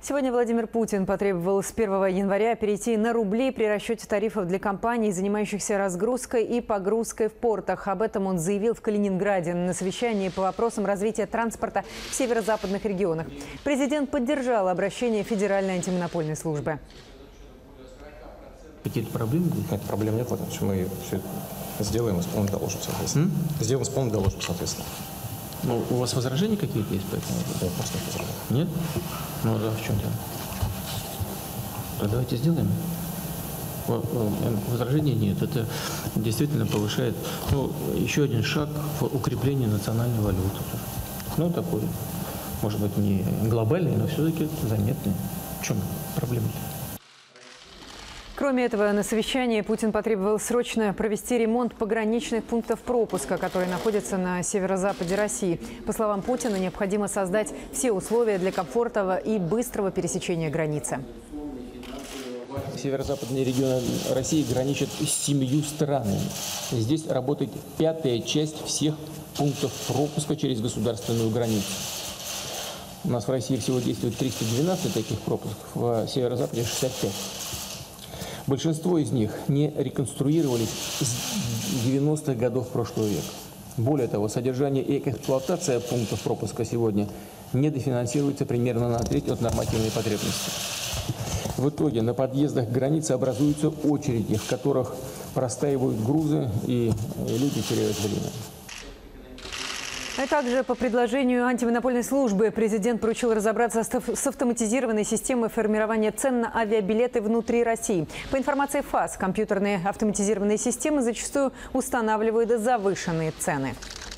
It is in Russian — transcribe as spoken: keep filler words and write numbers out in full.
Сегодня Владимир Путин потребовал с первого января перейти на рубли при расчете тарифов для компаний, занимающихся разгрузкой и погрузкой в портах. Об этом он заявил в Калининграде на совещании по вопросам развития транспорта в северо-западных регионах. Президент поддержал обращение Федеральной антимонопольной службы. Какие-то проблемы? Нет, проблем нет, потому что мы все сделаем, исполним, доложим, соответственно. М? Сделаем, исполним, доложим, соответственно. Ну, у вас возражения какие-то есть по этому? Да, просто нет возражений. Нет? Ну, да, в чем дело? То давайте сделаем. Возражений нет. Это действительно повышает, ну, еще один шаг в укреплении национальной валюты. Ну, такой, может быть, не глобальный, но все-таки заметный. В чем проблема-то? Кроме этого, на совещании Путин потребовал срочно провести ремонт пограничных пунктов пропуска, которые находятся на северо-западе России. По словам Путина, необходимо создать все условия для комфортного и быстрого пересечения границы. Северо-западные регионы России граничат с семью странами. Здесь работает пятая часть всех пунктов пропуска через государственную границу. У нас в России всего действует триста двенадцать таких пропусков, в северо-западе шестьдесят пять. Большинство из них не реконструировались с девяностых годов прошлого века. Более того, содержание и эксплуатация пунктов пропуска сегодня недофинансируется примерно на треть от нормативной потребности. В итоге на подъездах к границе образуются очереди, в которых простаивают грузы, и люди теряют время. А также по предложению антимонопольной службы президент поручил разобраться с автоматизированной системой формирования цен на авиабилеты внутри России. По информации ФАС, компьютерные автоматизированные системы зачастую устанавливают завышенные цены.